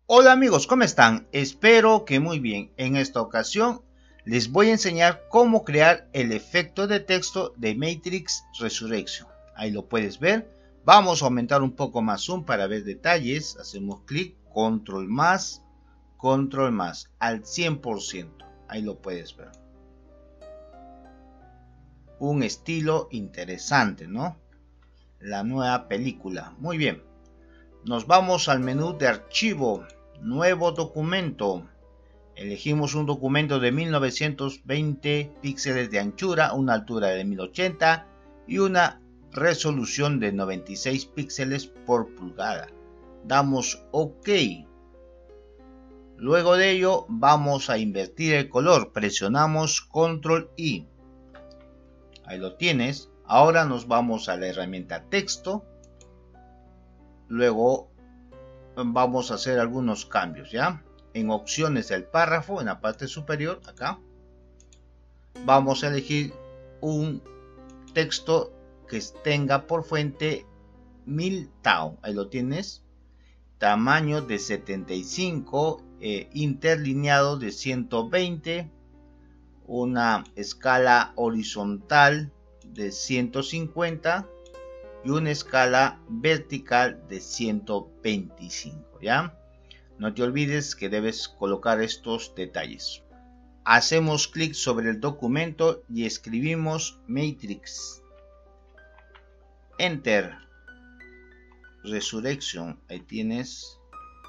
Hola amigos, ¿cómo están? Espero que muy bien. En esta ocasión les voy a enseñar cómo crear el efecto de texto de Matrix Resurrection. Ahí lo puedes ver. Vamos a aumentar un poco más zoom para ver detalles. Hacemos clic, control más al 100%. Ahí lo puedes ver. Un estilo interesante, ¿no? La nueva película. Muy bien. Nos vamos al menú de archivo. Nuevo documento. Elegimos un documento de 1920 píxeles de anchura, una altura de 1080 y una resolución de 96 píxeles por pulgada. Damos OK. Luego de ello vamos a invertir el color. Presionamos Control I. Ahí lo tienes. Ahora nos vamos a la herramienta texto. Luego vamos a hacer algunos cambios, ¿ya? En opciones del párrafo, en la parte superior, acá, vamos a elegir un texto que tenga por fuente 1000 tau. Ahí lo tienes. Tamaño de 75, interlineado de 120, una escala horizontal de 150 y una escala vertical de 125, ¿ya? No te olvides que debes colocar estos detalles. Hacemos clic sobre el documento y escribimos Matrix. Enter. Resurrection. Ahí tienes.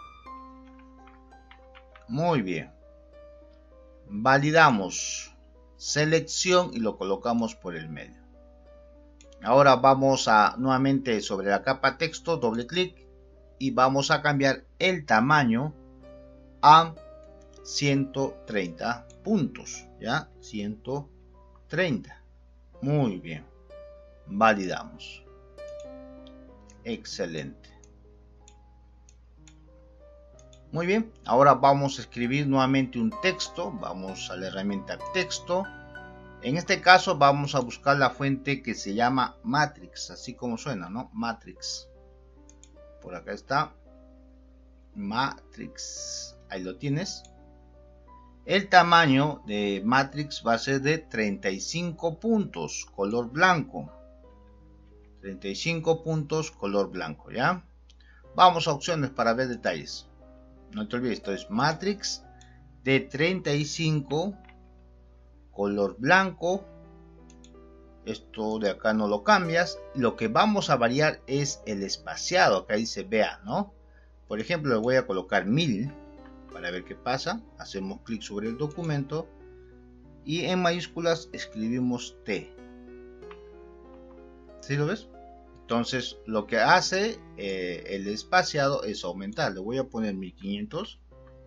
Muy bien. Validamos. Selección y lo colocamos por el medio. Ahora vamos a nuevamente sobre la capa texto, doble clic y vamos a cambiar el tamaño a 130 puntos, ¿ya? 130. Muy bien. Validamos. Excelente. Muy bien. Ahora vamos a escribir nuevamente un texto. Vamos a la herramienta texto. En este caso vamos a buscar la fuente que se llama Matrix, así como suena, ¿no? Matrix. Por acá está. Matrix. Ahí lo tienes. El tamaño de Matrix va a ser de 35 puntos, color blanco. 35 puntos, color blanco, ¿ya? Vamos a opciones para ver detalles. No te olvides, esto es Matrix de 35 color blanco. Esto de acá no lo cambias. Lo que vamos a variar es el espaciado. Acá dice vea, ¿no? Por ejemplo, le voy a colocar 1000 para ver qué pasa. Hacemos clic sobre el documento y en mayúsculas escribimos T. ¿Sí lo ves? Entonces lo que hace el espaciado es aumentar. Le voy a poner 1500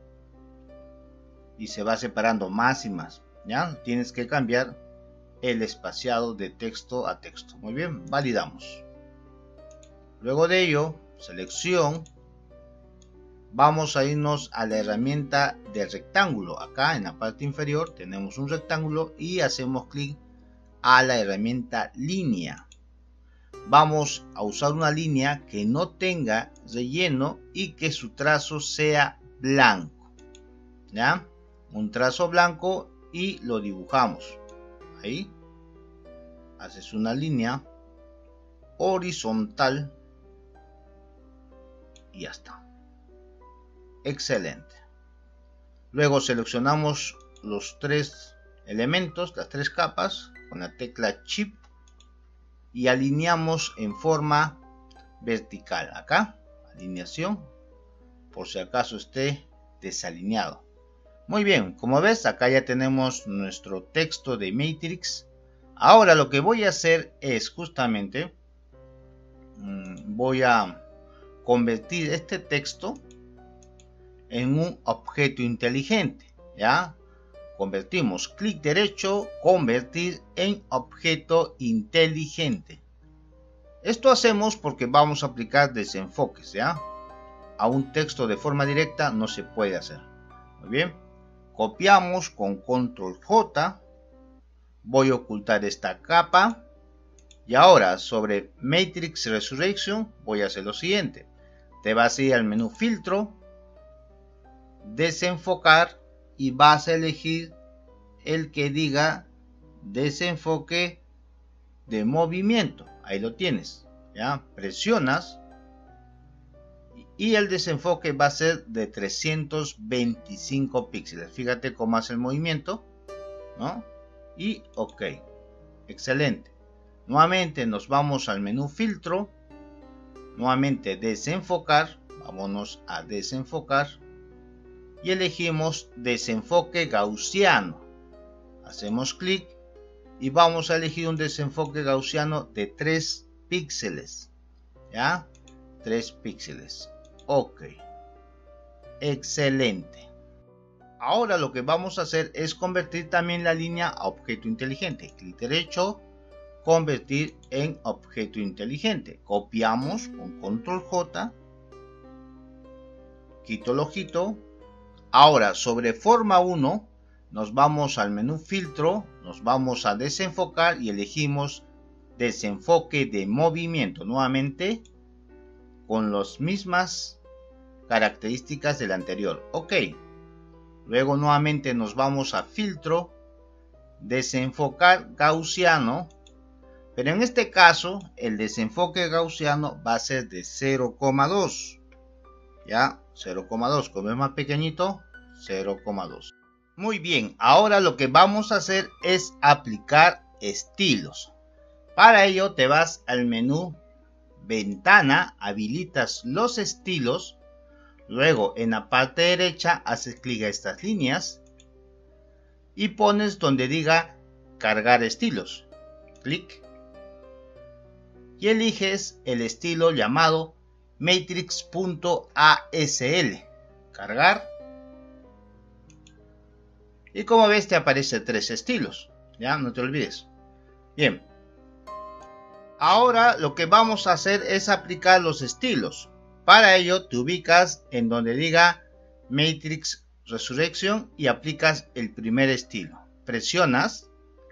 y se va separando más y más. ¿Ya? Tienes que cambiar el espaciado de texto a texto. Muy bien, validamos. Luego de ello, selección. Vamos a irnos a la herramienta de rectángulo. Acá en la parte inferior tenemos un rectángulo y hacemos clic a la herramienta línea. Vamos a usar una línea que no tenga relleno y que su trazo sea blanco. ¿Ya? Un trazo blanco y lo dibujamos. Ahí haces una línea horizontal y ya está. Excelente. Luego seleccionamos los tres elementos, las tres capas con la tecla Shift y alineamos en forma vertical. Acá, alineación, por si acaso esté desalineado. Muy bien, como ves, acá ya tenemos nuestro texto de Matrix. Ahora lo que voy a hacer es justamente, voy a convertir este texto en un objeto inteligente, ¿ya? Convertimos, clic derecho, convertir en objeto inteligente. Esto hacemos porque vamos a aplicar desenfoques, ¿ya? A un texto de forma directa no se puede hacer. Muy bien. Copiamos con control J. Voy a ocultar esta capa. Y ahora sobre Matrix Resurrection voy a hacer lo siguiente. Te vas a ir al menú filtro. desenfocar y vas a elegir el que diga desenfoque de movimiento. Ahí lo tienes, ya presionas y el desenfoque va a ser de 325 píxeles. Fíjate cómo hace el movimiento, ¿no? Y ok, excelente. Nuevamente nos vamos al menú filtro, nuevamente desenfocar, vámonos a desenfocar y elegimos desenfoque gaussiano. Hacemos clic y vamos a elegir un desenfoque gaussiano de 3 píxeles, ¿ya? 3 píxeles. Ok, excelente. Ahora lo que vamos a hacer es convertir también la línea a objeto inteligente. Clic derecho, convertir en objeto inteligente. Copiamos con control J, quito el ojito. Ahora sobre forma 1 nos vamos al menú filtro, nos vamos a desenfocar y elegimos desenfoque de movimiento, nuevamente con las mismas características del anterior. Ok, luego nuevamente nos vamos a filtro, desenfocar gaussiano, pero en este caso el desenfoque gaussiano va a ser de 0,2, ya 0,2, como es más pequeñito, 0,2. Muy bien, ahora lo que vamos a hacer es aplicar estilos. Para ello te vas al menú ventana, habilitas los estilos, luego en la parte derecha haces clic a estas líneas y pones donde diga cargar estilos, clic y eliges el estilo llamado matrix.asl, cargar. Y como ves te aparece 3 estilos, ya no te olvides. Bien, ahora lo que vamos a hacer es aplicar los estilos. Para ello te ubicas en donde diga Matrix Resurrection y aplicas el primer estilo. Presionas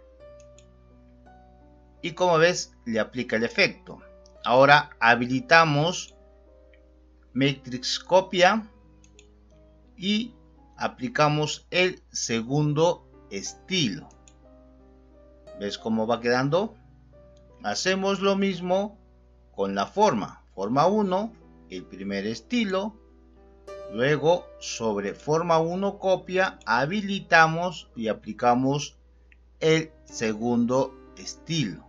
y como ves le aplica el efecto. Ahora habilitamos Matrix Copia y aplicamos el segundo estilo. ¿Ves cómo va quedando? Hacemos lo mismo con la forma. Forma 1, el primer estilo. Luego sobre forma 1 copia, habilitamos y aplicamos el segundo estilo.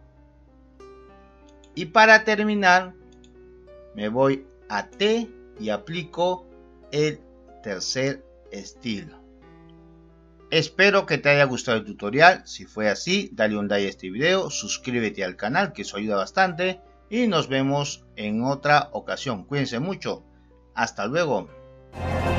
Y para terminar, me voy a T y aplico el tercer estilo. Espero que te haya gustado el tutorial. Si fue así, dale un like a este video, suscríbete al canal que eso ayuda bastante y nos vemos en otra ocasión. Cuídense mucho. Hasta luego.